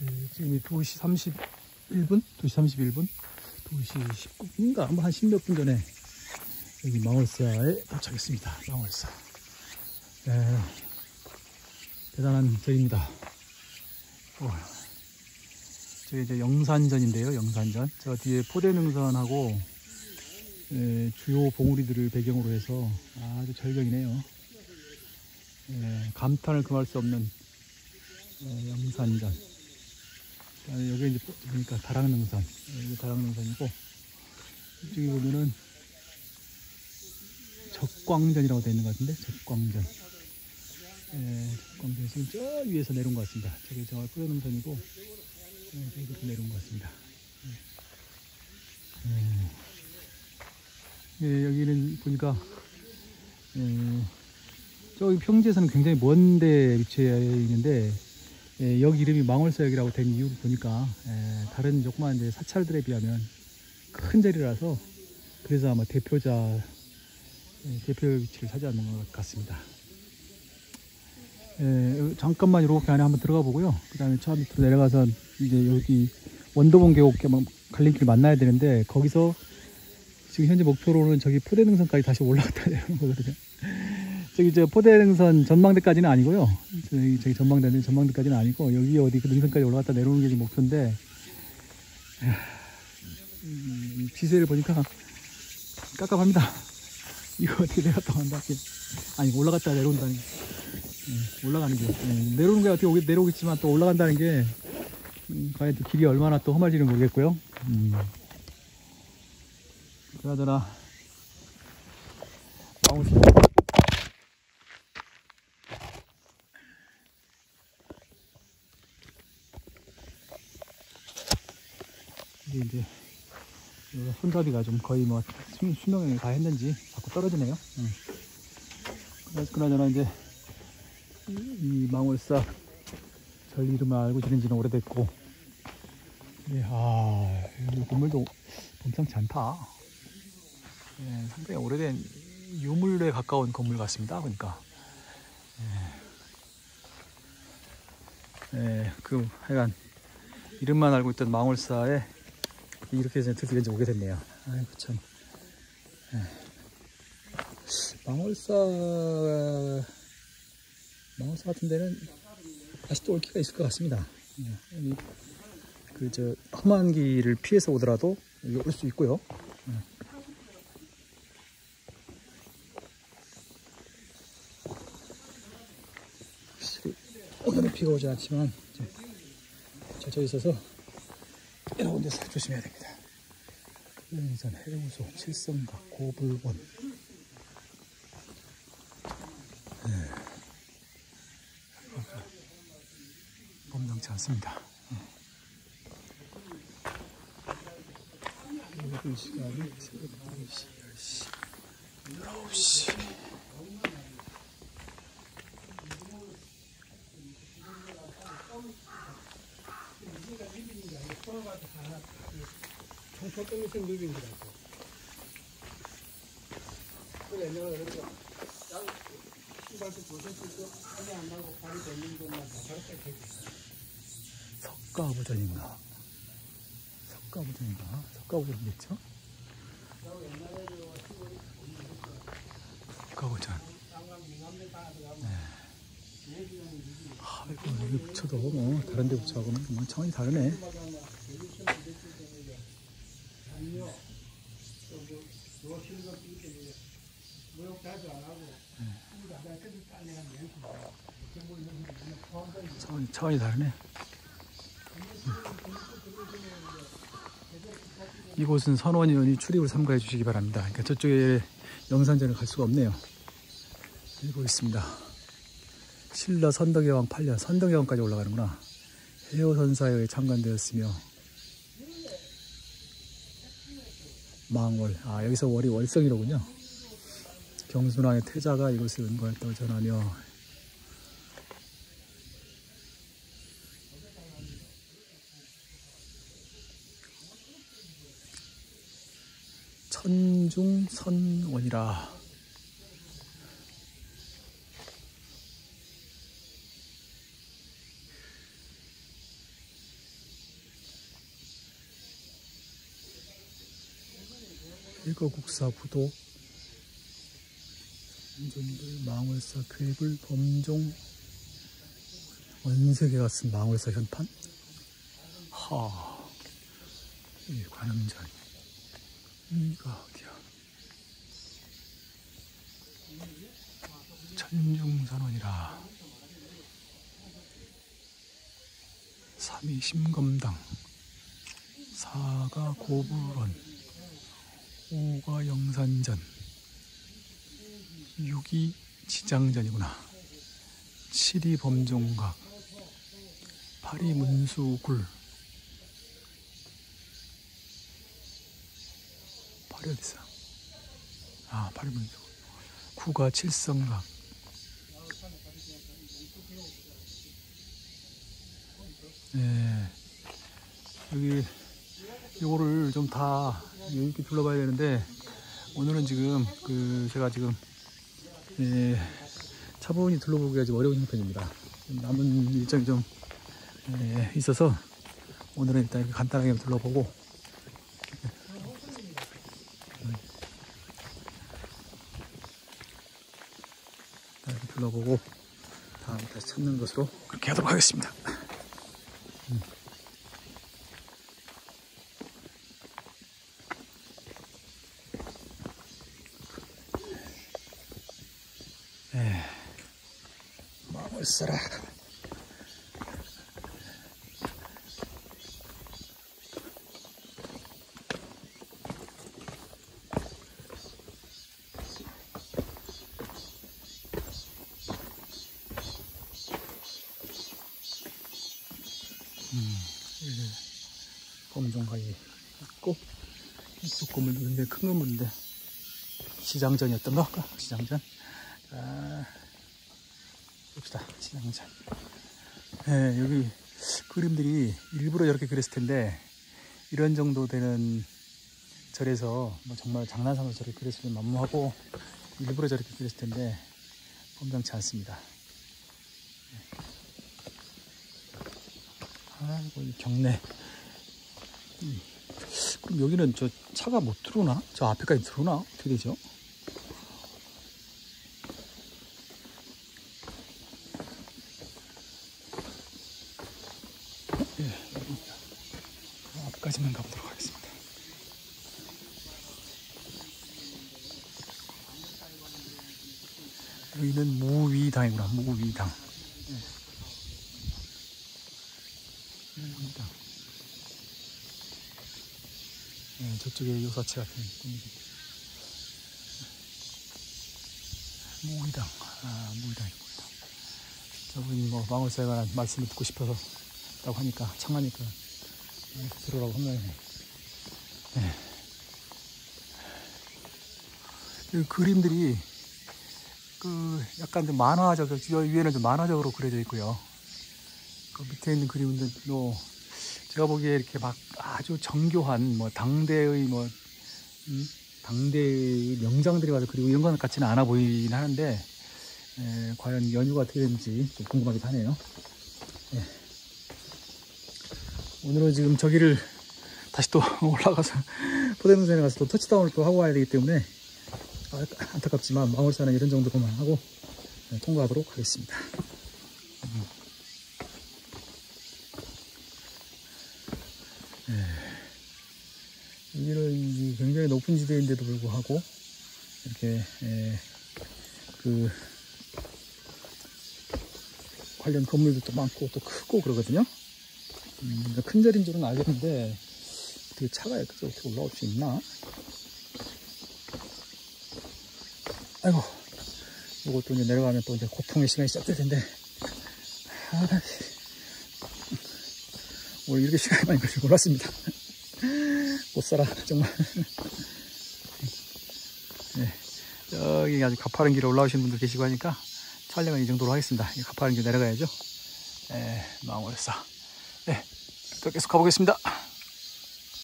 지금 2시 31분? 2시 31분? 2시 19분인가? 한 10몇 분 전에 여기 망월사에 도착했습니다. 망월사. 대단한 절입니다. 저기 이제 영산전인데요. 영산전. 저 뒤에 포대능선하고 주요 봉우리들을 배경으로 해서 아주 절경이네요. 감탄을 금할 수 없는 영산전. 여기 이제 보니까 다락능선. 여기 다락능선이고, 이쪽에 보면은 적광전이라고 되어 있는 것 같은데, 적광전. 적광전. 지금 저 위에서 내려온 것 같습니다. 저기 저 포대능선이고, 저기서 내려온 것 같습니다. 여기는 보니까 저기 평지에서는 굉장히 먼데 위치해 있는데, 여기 이름이 망월사역이라고 된 이유를 보니까 다른 조그만 이제 사찰들에 비하면 큰 자리라서, 그래서 아마 대표 위치를 차지하는 것 같습니다. 잠깐만 이렇게 안에 한번 들어가 보고요. 그 다음에 저 밑으로 내려가서 이제 여기 원도봉 계곡 갈림길 만나야 되는데, 거기서 지금 현재 목표로는 저기 포대능선까지 다시 올라갔다 내려오는 거거든요. 저기 저 포대능선 전망대까지는 아니고요. 저기 전망대까지는 아니고, 여기 어디 그 능선까지 올라갔다 내려오는 게 지금 목표인데, 지세를 보니까 깝깝합니다. 이거 어떻게 내려갔다 간다. 아니, 올라갔다 내려온다는 게. 올라가는 게. 내려오는 게 어떻게 내려오겠지만 또 올라간다는 게, 과연 또 길이 얼마나 또 험할지는 모르겠고요. 그나저나, 이제 손잡이가 좀 거의 뭐 수명을 다 했는지 자꾸 떨어지네요. 그나저나 이제 이 망월사 절 이름을 알고 지낸 지는 오래됐고, 이 건물도 범상치 않다. 상당히 오래된 유물에 가까운 건물 같습니다. 그러니까 하여간 이름만 알고 있던 망월사에 이렇게 해서 드디어 이제 오게 됐네요. 아이고 참. 망월사 같은 데는 다시 또 올 기회가 있을 것 같습니다. 험한 길을 피해서 오더라도 여기 올 수 있고요. 오늘은 비가 오지 않지만 젖어 있어서 이런 데서 조심해야 됩니다. 인산 해우소, 칠성각, 고불원. 범상치 않습니다. 여기 시간이 새벽 4시, 10시, 9시. 석가보전인가? 석가보전이겠죠? 석가보전. 여기 붙여도 뭐 다른 데 붙여하고는 뭐 차원이 다르네. 차원이 다르네. 이곳은 선원인원이 출입을 삼가해 주시기 바랍니다. 그러니까 저쪽에 영산전을 갈 수가 없네요. 여기 있습니다. 신라 선덕여왕 8년, 선덕여왕까지 올라가는구나. 해오선사에 창간되었으며, 망월, 여기서 월이 월성이로군요. 경순왕의 태자가 이곳을 은거했다고 전하며, 천중선원이라. 일거국사 부도, 인존들, 망월사, 괴불, 범종, 원세계가 쓴 망월사 현판. 이 관음전. 여기가 어디야? 천중선원이라. 삼이 심검당, 사가 고불원, 오가 영산전, 육이 지장전이구나. 칠이 범종각, 팔이 문수굴. 팔이 어딨어? 팔이 문수굴. 구가 칠성각. 네, 여기 요거를 좀 다 이렇게 둘러봐야 되는데, 오늘은 지금 제가 지금 차분히 둘러보기가 좀 어려운 형편입니다. 남은 일정이 좀 있어서 오늘은 일단 이렇게 간단하게 둘러보고, 이렇게 둘러보고 다음에 다시 찾는 것으로 그렇게 하도록 하겠습니다. 마음을 써라. 이게 범종각이 있고, 이쪽 건물도 굉장히 큰 건물인데 시장전이었던가? 시장전. 봅시다. 시장전. 여기 그림들이 일부러 저렇게 그렸을 텐데, 이런 정도 되는 절에서 뭐 정말 장난삼아서 저렇게 그렸으면 만무하고, 일부러 저렇게 그렸을 텐데 범상치 않습니다. 아이고, 이 경내. 그럼 여기는 저 차가 못 들어오나? 저 앞에까지 들어오나? 어떻게 되죠? 여기입니다. 앞까지만 가보도록 하겠습니다. 여기는 무위당이구나. 무위당. 무위당. 저쪽에 요사체 같은 분위기. 무위당. 무위당이 무위당. 저분이 뭐 망월사에 관한 말씀을 듣고 싶어서 라고 하니까, 청하니까 들어오라고 한 모양이네. 그 그림들이 약간 좀 만화적, 위에는 좀 만화적으로 그려져 있고요. 그 밑에 있는 그림들도 제가 보기에 이렇게 막 아주 정교한 당대의 당대의 명장들이 와서 그리고 이런 것 같지는 않아 보이긴 하는데, 과연 연유가 어떻게 되는지 좀 궁금하기도 하네요. 오늘은 지금 저기를 다시 또 올라가서 포대능선에 가서 또 터치다운을 또 하고 와야 되기 때문에 안타깝지만 망월사는 이런 정도로만 하고 통과하도록 하겠습니다. 여기는 굉장히 높은 지대인데도 불구하고 이렇게 관련 건물도 많고 또 크고 그러거든요. 큰 절인 줄은 알겠는데 어떻게 차가 여기까지 어떻게 올라올 수 있나? 아이고, 이것도 이제 내려가면 또 이제 고통의 시간이 시작될 텐데, 오늘 이렇게 시간이 많이 걸릴 줄 몰랐습니다. 못 살아, 정말. 여기 아주 가파른 길에 올라오시는 분들 계시고 하니까 촬영은 이 정도로 하겠습니다. 가파른 길 내려가야죠. 망월사. 또 계속 가보겠습니다.